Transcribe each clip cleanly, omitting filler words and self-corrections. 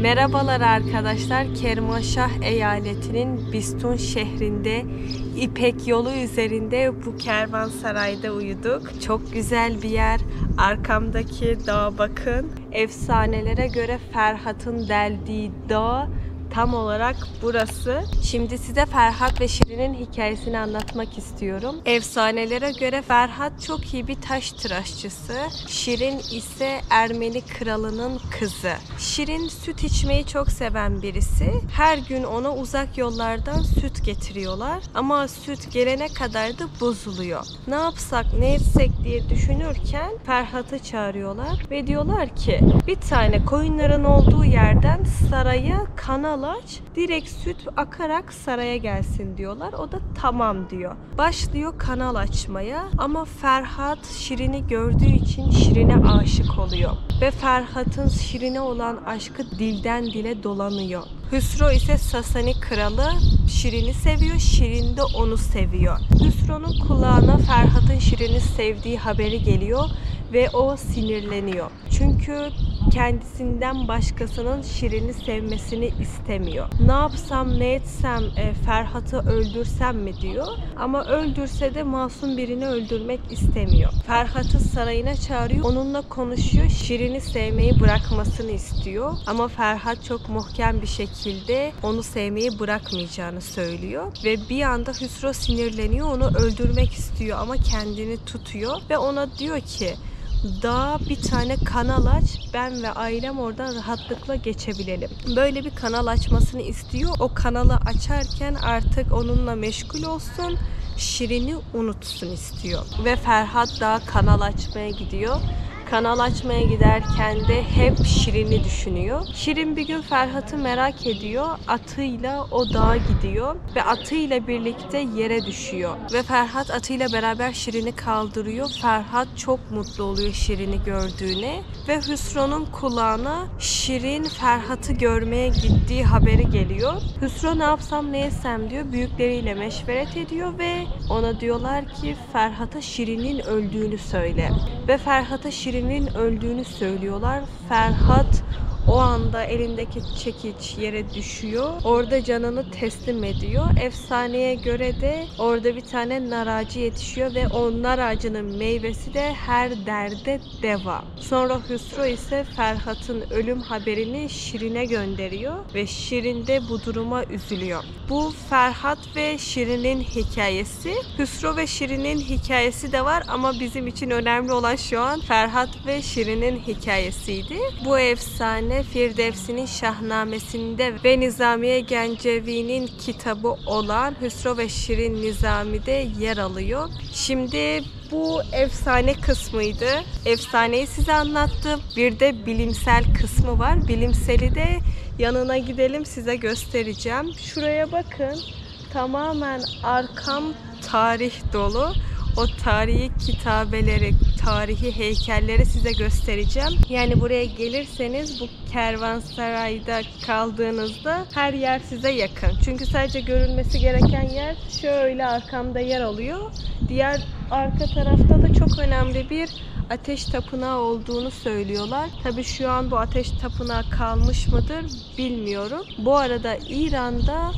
Merhabalar arkadaşlar. Kermanşah eyaletinin Bistun şehrinde İpek yolu üzerinde bu kervansarayda uyuduk. Çok güzel bir yer. Arkamdaki dağa bakın. Efsanelere göre Ferhat'ın deldiği dağ tam olarak burası. Şimdi size Ferhat ve Şirin'in hikayesini anlatmak istiyorum. Efsanelere göre Ferhat çok iyi bir taş tıraşçısı. Şirin ise Ermeni kralının kızı. Şirin süt içmeyi çok seven birisi. Her gün ona uzak yollardan süt getiriyorlar. Ama süt gelene kadar da bozuluyor. Ne yapsak ne etsek diye düşünürken Ferhat'ı çağırıyorlar ve diyorlar ki bir tane koyunların olduğu yerden saraya kanal aç, direkt süt akarak saraya gelsin diyorlar. O da tamam diyor. Başlıyor kanal açmaya ama Ferhat Şirin'i gördüğü için Şirin'e aşık oluyor. Ve Ferhat'ın Şirin'e olan aşkı dilden dile dolanıyor. Hüsro ise Sasani kralı Şirin'i seviyor, Şirin de onu seviyor. Hüsro'nun kulağına Ferhat'ın Şirin'i sevdiği haberi geliyor ve o sinirleniyor. Çünkü kendisinden başkasının Şirin'i sevmesini istemiyor. Ne yapsam ne etsem Ferhat'ı öldürsem mi diyor. Ama öldürse de masum birini öldürmek istemiyor. Ferhat'ı sarayına çağırıyor. Onunla konuşuyor. Şirin'i sevmeyi bırakmasını istiyor. Ama Ferhat çok muhkem bir şekilde onu sevmeyi bırakmayacağını söylüyor. Ve bir anda Hüsro sinirleniyor. Onu öldürmek istiyor ama kendini tutuyor. Ve ona diyor ki dağa bir tane kanal aç, ben ve ailem oradan rahatlıkla geçebilelim. Böyle bir kanal açmasını istiyor. O kanalı açarken artık onunla meşgul olsun, Şirin'i unutsun istiyor. Ve Ferhat dağa kanal açmaya gidiyor. Kanal açmaya giderken de hep Şirin'i düşünüyor. Şirin bir gün Ferhat'ı merak ediyor. Atıyla o dağa gidiyor. Ve atıyla birlikte yere düşüyor. Ve Ferhat atıyla beraber Şirin'i kaldırıyor. Ferhat çok mutlu oluyor Şirin'i gördüğüne. Ve Hüsro'nun kulağına Şirin Ferhat'ı görmeye gittiği haberi geliyor. Hüsro ne yapsam ne etsem diyor. Büyükleriyle meşveret ediyor ve ona diyorlar ki Ferhat'a Şirin'in öldüğünü söyle. Ve Ferhat'a Şirin'in öldüğünü söylüyorlar. Ferhat o anda elindeki çekiç yere düşüyor. Orada canını teslim ediyor. Efsaneye göre de orada bir tane nar ağacı yetişiyor ve o nar ağacının meyvesi de her derde deva. Sonra Hüsro ise Ferhat'ın ölüm haberini Şirin'e gönderiyor ve Şirin de bu duruma üzülüyor. Bu Ferhat ve Şirin'in hikayesi. Hüsro ve Şirin'in hikayesi de var ama bizim için önemli olan şu an Ferhat ve Şirin'in hikayesiydi. Bu efsane Firdevsi'nin Şahnamesi'nde ve Nizamiye Gencevi'nin kitabı olan Hüsro ve Şirin Nizami'de yer alıyor. Şimdi bu efsane kısmıydı. Efsaneyi size anlattım. Bir de bilimsel kısmı var. Bilimseli de yanına gidelim size göstereceğim. Şuraya bakın. Tamamen arkam tarih dolu. O tarihi kitabeleri, tarihi heykelleri size göstereceğim. Yani buraya gelirseniz bu kervansarayda kaldığınızda her yer size yakın. Çünkü sadece görülmesi gereken yer şöyle arkamda yer alıyor. Diğer arka tarafta da çok önemli bir ateş tapınağı olduğunu söylüyorlar. Tabii şu an bu ateş tapınağı kalmış mıdır bilmiyorum. Bu arada İran'da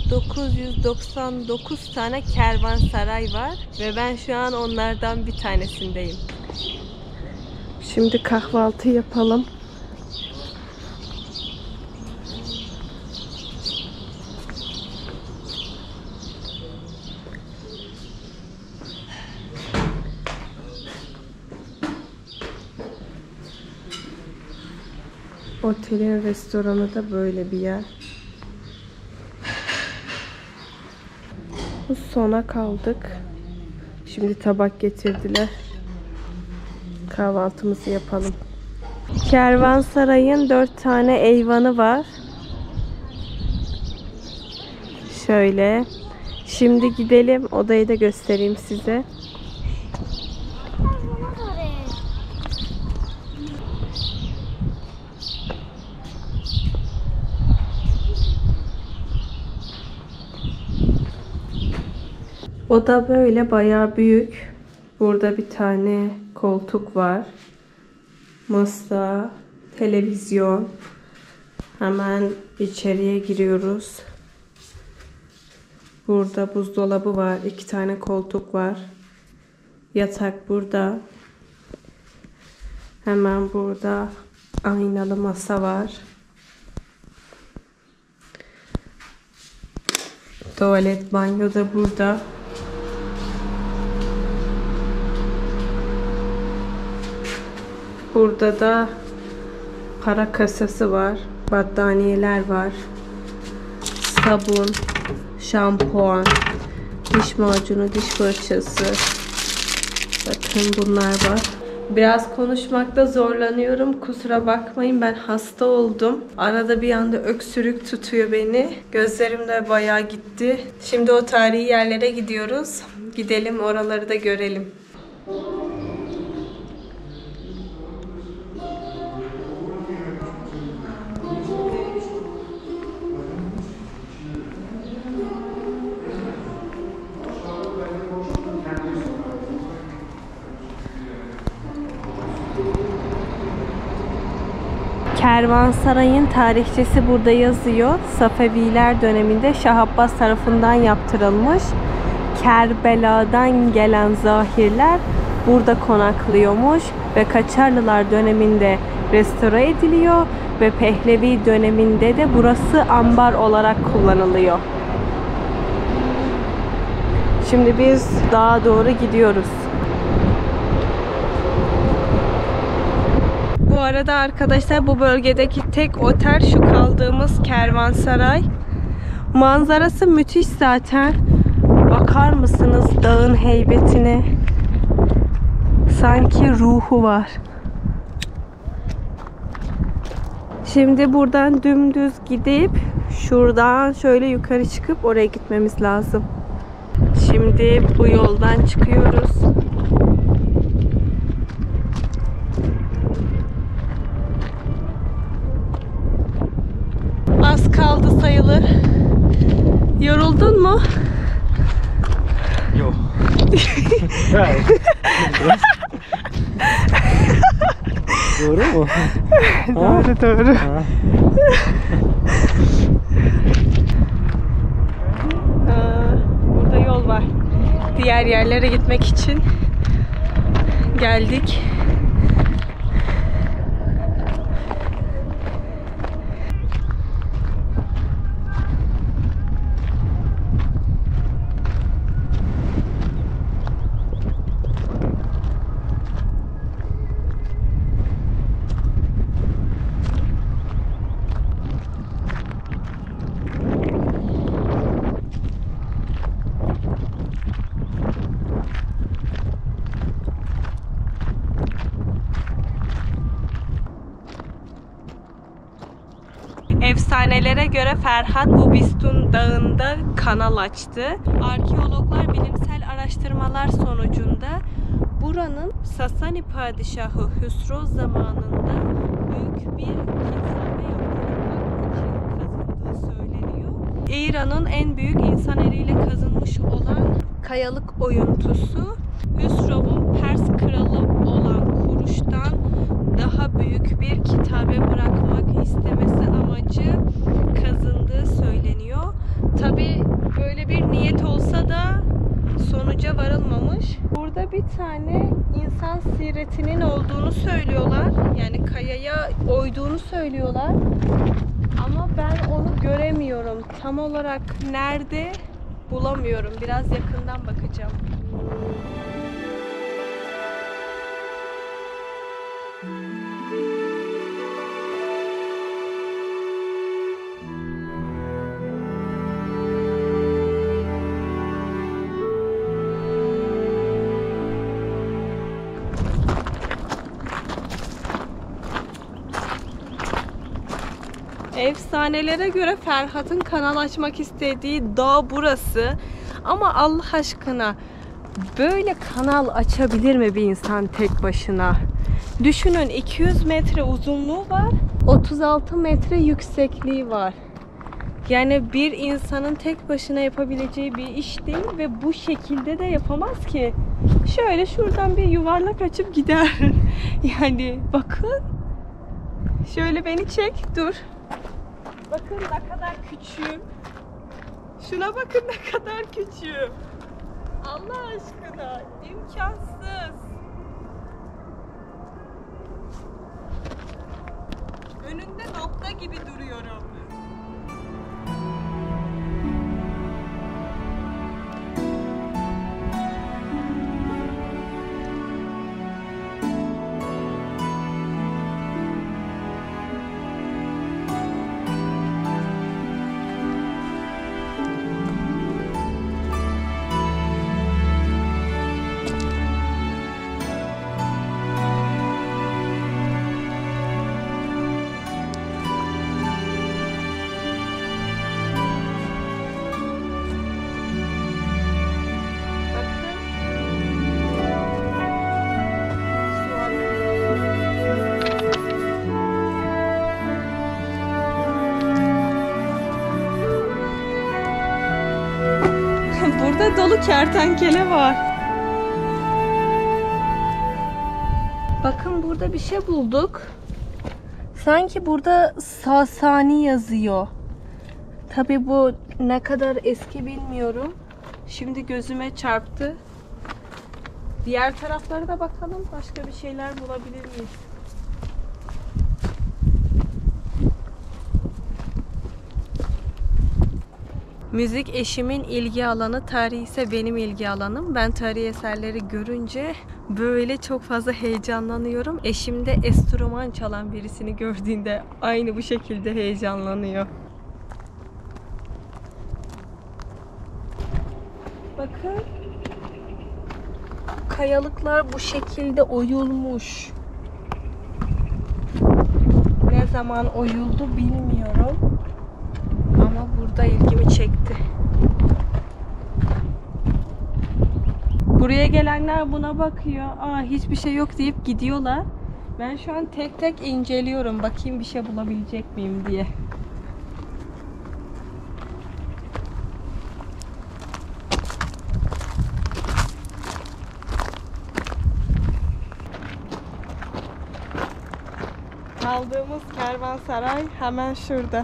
999 tane kervansaray var ve ben şu an onlardan bir tanesindeyim. Şimdi kahvaltı yapalım. Otelin restoranı da böyle bir yer. Bu sona kaldık. Şimdi tabak getirdiler. Kahvaltımızı yapalım. Kervansarayın 4 tane eyvanı var. Şöyle. Şimdi gidelim. Odayı da göstereyim size. Oda böyle bayağı büyük. Burada bir tane koltuk var. Masa, televizyon. Hemen içeriye giriyoruz. Burada buzdolabı var. 2 tane koltuk var. Yatak burada. Hemen burada aynalı masa var. Tuvalet, banyo da burada. Burada da para kasası var. Battaniyeler var. Sabun, şampuan, diş macunu, diş fırçası. Bakın bunlar var. Biraz konuşmakta zorlanıyorum. Kusura bakmayın, ben hasta oldum. Arada bir anda öksürük tutuyor beni. Gözlerim de bayağı gitti. Şimdi o tarihi yerlere gidiyoruz. Gidelim, oraları da görelim. Kervansaray'ın tarihçesi burada yazıyor. Safeviler döneminde Şah Abbas tarafından yaptırılmış. Kerbela'dan gelen zahirler burada konaklıyormuş ve Kaçarlılar döneminde restore ediliyor ve Pehlevi döneminde de burası ambar olarak kullanılıyor. Şimdi biz dağa doğru gidiyoruz. Bu arada arkadaşlar, bu bölgedeki tek otel şu kaldığımız kervansaray. Manzarası müthiş zaten. Bakar mısınız dağın heybetine? Sanki ruhu var. Şimdi buradan dümdüz gidip şuradan şöyle yukarı çıkıp oraya gitmemiz lazım. Şimdi bu yoldan çıkıyoruz. Az kaldı sayılır. Yoruldun mu? Yok. Doğru mu? Doğru doğru. Burada yol var. Diğer yerlere gitmek için geldik. Efsanelere göre Ferhat bu Bistun Dağı'nda kanal açtı. Arkeologlar bilimsel araştırmalar sonucunda buranın Sasani Padişahı Hüsrev zamanında büyük bir kitabe yaptırılmak için kazıldığı söyleniyor. İran'ın en büyük insan eliyle kazılmış olan kayalık oyuntusu, Hüsrev'in Pers kralı olan Kuruş'tan daha büyük bir kitabe bırakmak istemesi amacı kazındığı söyleniyor. Tabi böyle bir niyet olsa da sonuca varılmamış. Burada bir tane insan siretinin olduğunu söylüyorlar. Yani kayaya oyduğunu söylüyorlar. Ama ben onu göremiyorum. Tam olarak nerede bulamıyorum. Biraz yakından bakacağım. Efsanelere göre Ferhat'ın kanal açmak istediği dağ burası. Ama Allah aşkına böyle kanal açabilir mi bir insan tek başına? Düşünün, 200 metre uzunluğu var, 36 metre yüksekliği var. Yani bir insanın tek başına yapabileceği bir iş değil ve bu şekilde de yapamaz ki. Şöyle şuradan bir yuvarlak açıp gider. Yani bakın. Şöyle beni çek, dur. Bakın ne kadar küçüğüm. Şuna bakın ne kadar küçüğüm. Allah aşkına imkansız. Önünde nokta gibi duruyorum. Burada dolu kertenkele var. Bakın burada bir şey bulduk. Sanki burada Sasani yazıyor. Tabii bu ne kadar eski bilmiyorum. Şimdi gözüme çarptı. Diğer taraflara da bakalım. Başka bir şeyler bulabilir miyiz? Müzik eşimin ilgi alanı, tarih ise benim ilgi alanım. Ben tarihi eserleri görünce böyle çok fazla heyecanlanıyorum. Eşim de enstrüman çalan birisini gördüğünde aynı bu şekilde heyecanlanıyor. Bakın. Kayalıklar bu şekilde oyulmuş. Ne zaman oyuldu bilmiyorum. Ama burada ilgimi çekti. Buraya gelenler buna bakıyor. Aa, hiçbir şey yok deyip gidiyorlar. Ben şu an tek tek inceliyorum. Bakayım bir şey bulabilecek miyim diye. Kaldığımız kervansaray hemen şurada.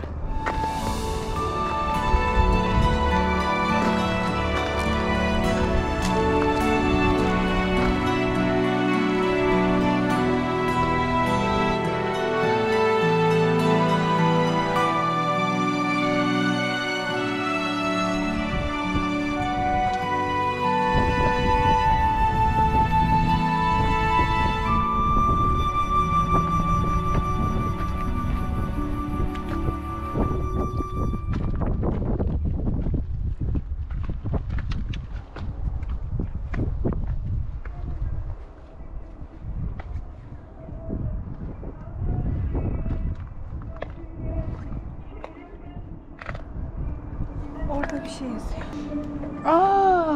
Orada bir şey yazıyor. Aa!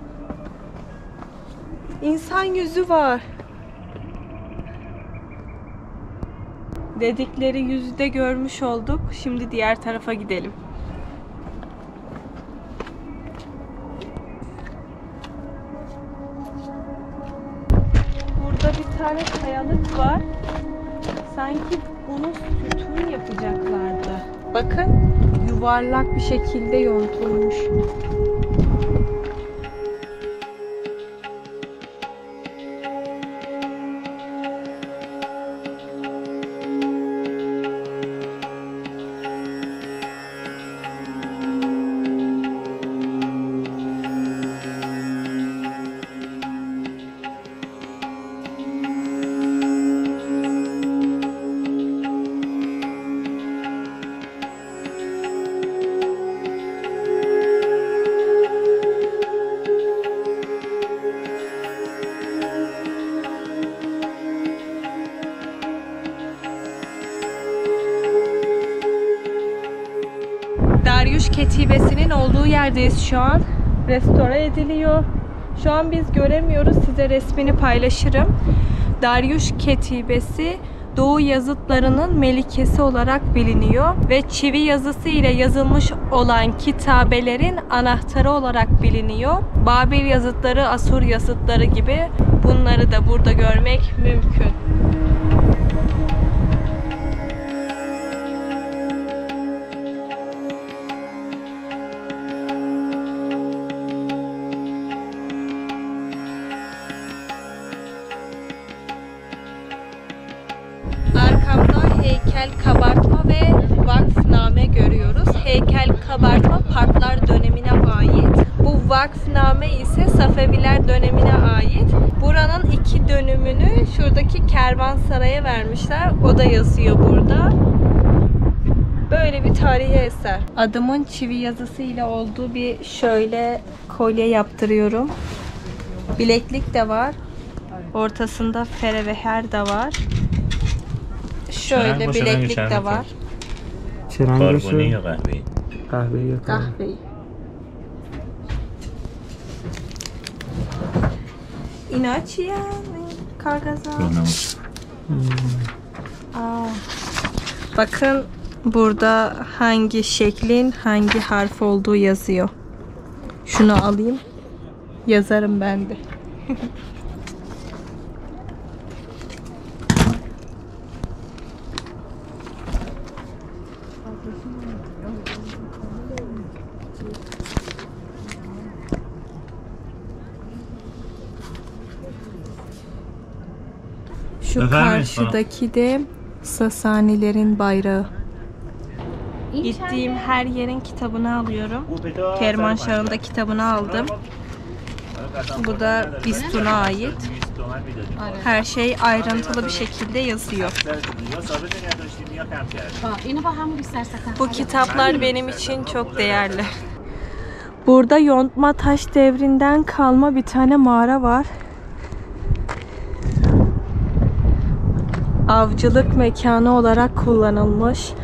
İnsan yüzü var. Dedikleri yüzü de görmüş olduk. Şimdi diğer tarafa gidelim. Burada bir tane kayalık var. Sanki bunu sütun yapacaklardı. Bakın, yuvarlak bir şekilde yontulmuş. Daryuş Ketibesi'nin olduğu yerdeyiz şu an. Restore ediliyor. Şu an biz göremiyoruz. Size resmini paylaşırım. Daryuş Ketibesi Doğu yazıtlarının melikesi olarak biliniyor ve çivi yazısı ile yazılmış olan kitabelerin anahtarı olarak biliniyor. Babil yazıtları, Asur yazıtları gibi bunları da burada görmek mümkün. heykel kabartma ve vakfname görüyoruz. Heykel kabartma Partlar dönemine ait. Bu vakfname ise Safeviler dönemine ait. Buranın 2 dönümünü şuradaki kervansaraya vermişler. O da yazıyor burada. Böyle bir tarihi eser. Adımın çivi yazısıyla olduğu bir şöyle kolye yaptırıyorum. Bileklik de var. Ortasında fereveher de var. Şöyle bileklik de var. Karboni ya kahve? Kahve. İnaç ya kargaza. Bakın burada hangi şeklin hangi harf olduğu yazıyor. Şunu alayım. Yazarım ben de. Şu karşıdaki de Sasanilerin bayrağı. Gittiğim her yerin kitabını alıyorum. Kermanşah'ın da kitabını aldım. Bu da Bistun'a ait. Her şey ayrıntılı bir şekilde yazıyor. Bu kitaplar benim için çok değerli. Burada yontma taş devrinden kalma bir tane mağara var. Avcılık mekanı olarak kullanılmış.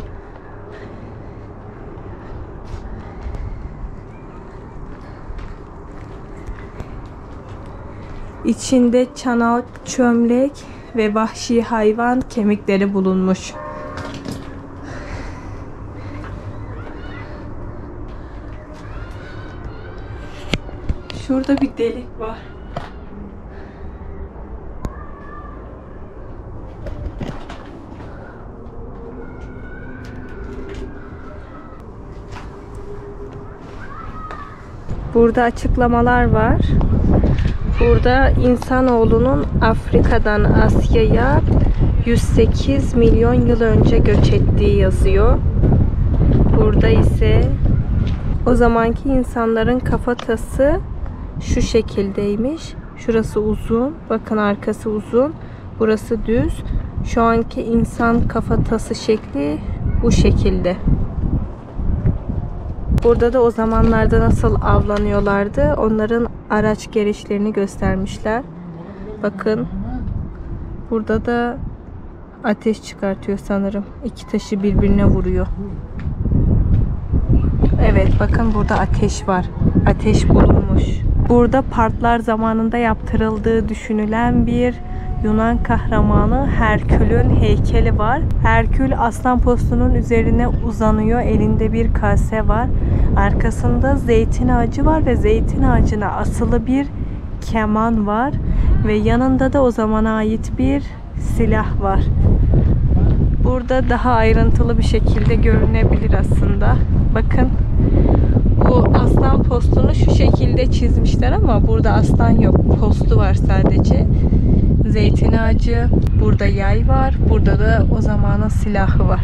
İçinde çanak, çömlek ve vahşi hayvan kemikleri bulunmuş. Şurada bir delik var. Burada açıklamalar var. Burada insanoğlunun Afrika'dan Asya'ya 108 milyon yıl önce göç ettiği yazıyor. Burada ise o zamanki insanların kafatası şu şekildeymiş. Şurası uzun. Bakın arkası uzun. Burası düz. Şu anki insan kafatası şekli bu şekilde. Burada da o zamanlarda nasıl avlanıyorlardı, onların araç gereçlerini göstermişler. Bakın burada da ateş çıkartıyor sanırım. 2 taşı birbirine vuruyor. Evet, bakın burada ateş var. Ateş bulunmuş. Burada Partlar zamanında yaptırıldığı düşünülen bir Yunan kahramanı Herkül'ün heykeli var. Herkül aslan postunun üzerine uzanıyor. Elinde bir kase var. Arkasında zeytin ağacı var ve zeytin ağacına asılı bir keman var. Ve yanında da o zamana ait bir silah var. Burada daha ayrıntılı bir şekilde görünebilir aslında. Bakın. Bu aslan postunu şu şekilde çizmişler ama burada aslan yok. Postu var sadece. Zeytin ağacı, burada yay var, burada da o zamanın silahı var.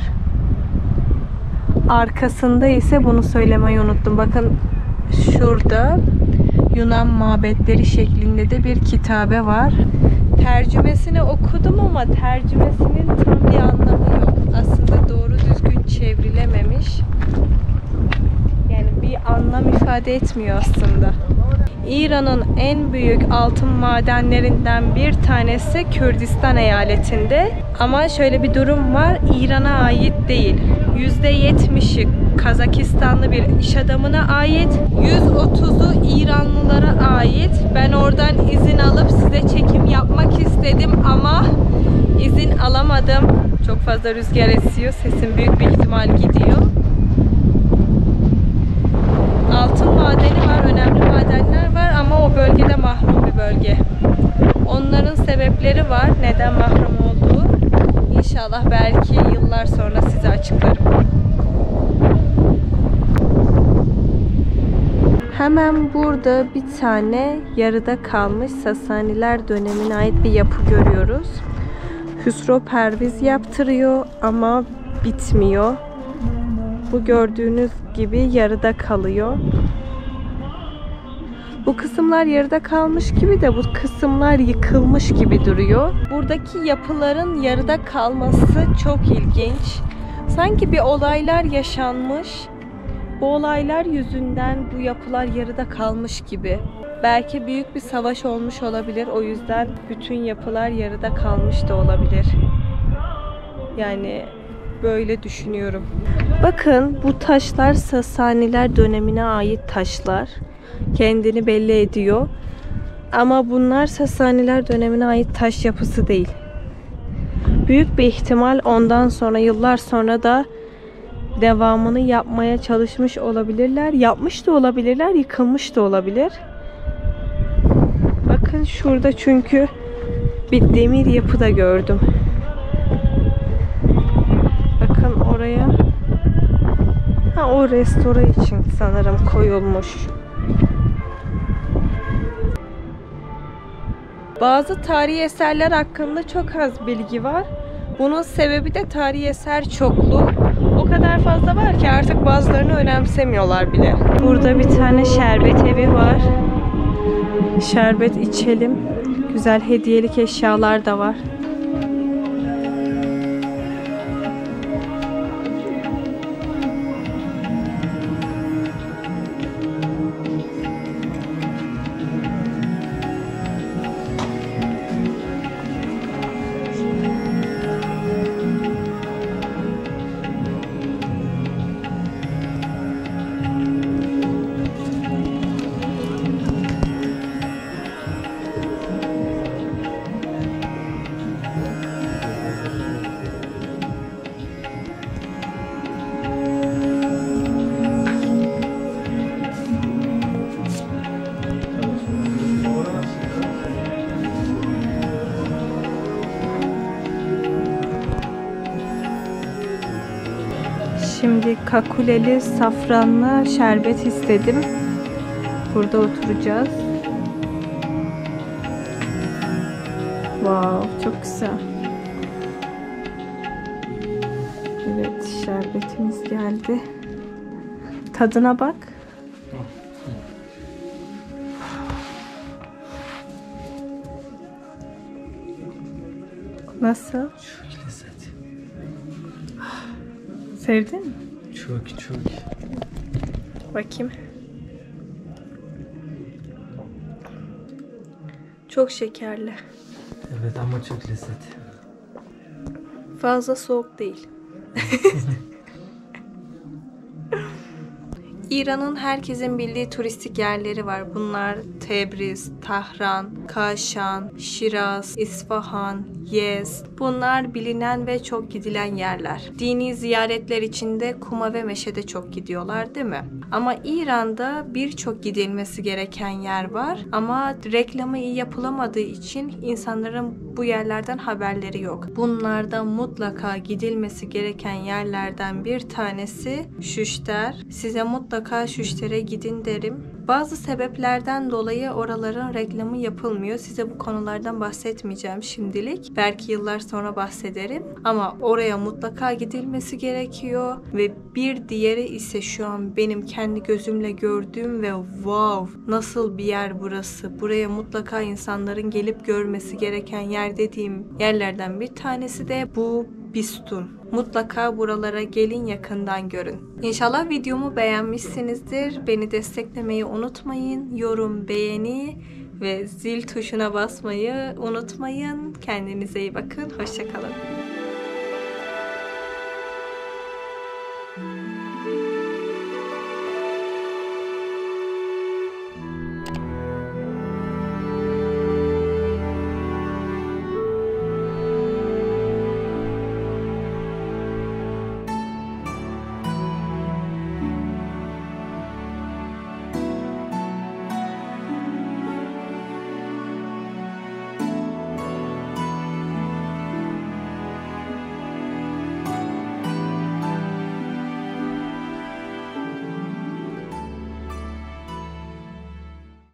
Arkasında ise bunu söylemeyi unuttum. Bakın şurada Yunan mabetleri şeklinde de bir kitabe var. Tercümesini okudum ama tercümesinin tam bir anlamı yok. Aslında doğru düzgün çevrilememiş. Yani bir anlam ifade etmiyor aslında. İran'ın en büyük altın madenlerinden bir tanesi Kürdistan eyaletinde. Ama şöyle bir durum var. İran'a ait değil. %70'i Kazakistanlı bir iş adamına ait. 130'u İranlılara ait. Ben oradan izin alıp size çekim yapmak istedim ama izin alamadım. Çok fazla rüzgar esiyor. Sesim büyük bir ihtimal gidiyor. Altın madeni var, önemli madenler var ama o bölgede mahrum bir bölge. Onların sebepleri var, neden mahrum olduğu. İnşallah belki yıllar sonra size açıklarım. Hemen burada bir tane yarıda kalmış Sasaniler dönemine ait bir yapı görüyoruz. Hüsrev Perviz yaptırıyor ama bitmiyor. Bu gördüğünüz gibi yarıda kalıyor. Bu kısımlar yarıda kalmış gibi de bu kısımlar yıkılmış gibi duruyor. Buradaki yapıların yarıda kalması çok ilginç. Sanki bir olaylar yaşanmış. Bu olaylar yüzünden bu yapılar yarıda kalmış gibi. Belki büyük bir savaş olmuş olabilir. O yüzden bütün yapılar yarıda kalmış da olabilir. Yani böyle düşünüyorum. Bakın bu taşlar Sasaniler dönemine ait taşlar. Kendini belli ediyor. Ama bunlar Sasaniler dönemine ait taş yapısı değil. Büyük bir ihtimal ondan sonra, yıllar sonra da devamını yapmaya çalışmış olabilirler. Yapmış da olabilirler, yıkılmış da olabilir. Bakın şurada çünkü bir demir yapı da gördüm. Bakın oraya. Ha, o restoran için sanırım koyulmuş. Bazı tarihi eserler hakkında çok az bilgi var. Bunun sebebi de tarihi eser çokluğu. O kadar fazla var ki artık bazılarını önemsemiyorlar bile. Burada bir tane şerbet evi var. Şerbet içelim. Güzel hediyelik eşyalar da var. Şimdi kakuleli safranlı şerbet istedim. Burada oturacağız. Wow, çok güzel. Evet, şerbetimiz geldi. Tadına bak. Nasıl? Çok lezzetli. Sevdin mi? Çok. Bakayım. Çok şekerli. Evet ama çok lezzetli. Fazla soğuk değil. İran'ın herkesin bildiği turistik yerleri var. Bunlar Tebriz, Tahran, Kaşan, Şiraz, İsfahan, Yezd. Bunlar bilinen ve çok gidilen yerler. Dini ziyaretler için de Kuma ve Meşe'de çok gidiyorlar, değil mi? Ama İran'da birçok gidilmesi gereken yer var. Ama reklamı iyi yapılamadığı için insanların bu yerlerden haberleri yok. Bunlardan mutlaka gidilmesi gereken yerlerden bir tanesi Şüşter. Size mutlaka Şüşter'e gidin derim. Bazı sebeplerden dolayı oraların reklamı yapılmıyor. Size bu konulardan bahsetmeyeceğim şimdilik. Belki yıllar sonra bahsederim. Ama oraya mutlaka gidilmesi gerekiyor. Ve bir diğeri ise şu an benim kendi gözümle gördüğüm ve wow, nasıl bir yer burası. Buraya mutlaka insanların gelip görmesi gereken yer dediğim yerlerden bir tanesi de bu Bistun. Mutlaka buralara gelin, yakından görün. İnşallah videomu beğenmişsinizdir. Beni desteklemeyi unutmayın. Yorum, beğeni ve zil tuşuna basmayı unutmayın. Kendinize iyi bakın. Hoşça kalın.